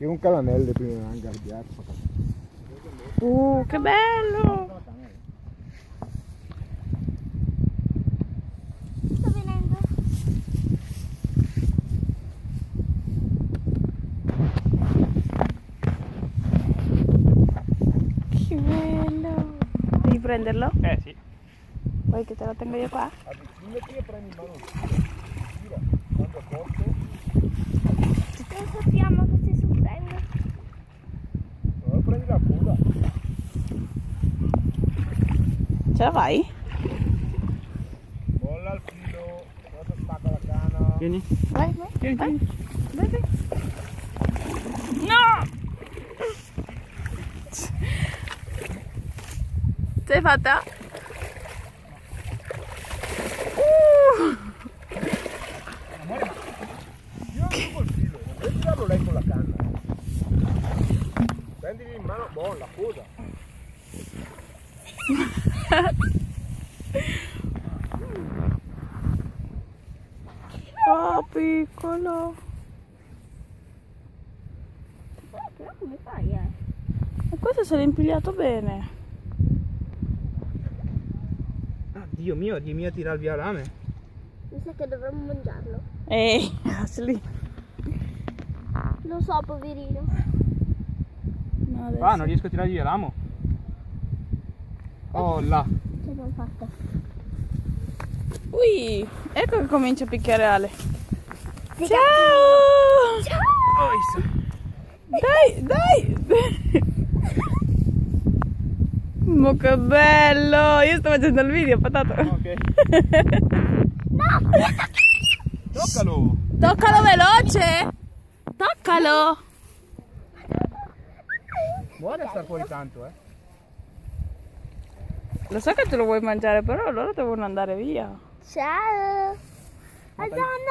Che un calamelle prima di ingabbiare. Che bello! Sto venendo. Che bello! Devi prenderlo? Sì. Vuoi che te lo tengo io qua? Avvicinati e prendi in mano un tiro. Quando è corto. Non sappiamo che si sorprende. Allora prendi la coda. Ce la fai? Molla il filo. Guarda spacca la canna. Vieni. Vai, vai, Vieni, vai. vieni. Vai, vai. No! Ce l'hai fatta? Amore, io non col filo. Devi tirarlo lei con la canna. Prendili in mano, boh, la coda. Oh, piccolo. Però come fai, E questo se l'è impigliato bene. Ah, Dio mio tirar via la rame. Mi sa che dovremmo mangiarlo. Ehi, Ashley. Lo so, poverino. No, adesso. Ah, non riesco a tirare via l'amo. Oh là. Ce l'abbiamo fatta. Ui, ecco che comincia a picchiare Ale. Sì, Ciao! Ciao! Dai, dai! Ma che bello! Io sto facendo il video, patato. Ok. No! Toccalo. Toccalo veloce! Toccalo! Buona sta fuori tanto, Lo so che tu lo vuoi mangiare, però loro devono andare via. Ciao! Madonna!